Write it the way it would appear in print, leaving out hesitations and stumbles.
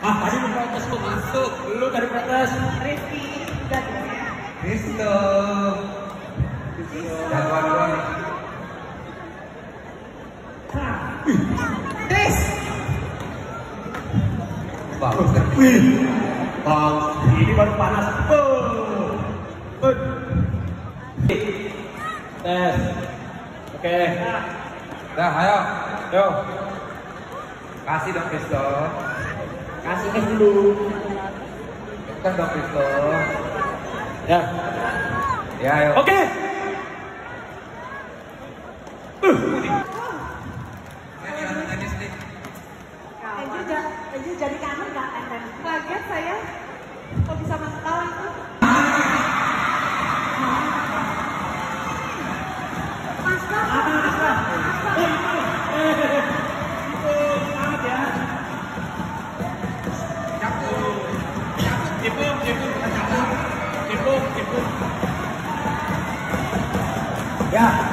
Ah, tadi protes kok masuk. Lu tadi protes. Rizky udah ya. Kristo. Jagoan gua nih. Chris. Bagus. Wih. Bang, ini baru panas. Tes. Oke. Dah, ayo. Yo. Kasih dong Kristo. Kasih es dulu. Tekan dong Kristo. Ya. Ya, ayo. Oke. Angel jadi kangen nggak Enten? Kaget saya. Kok bisa masuk tahu itu? Ya.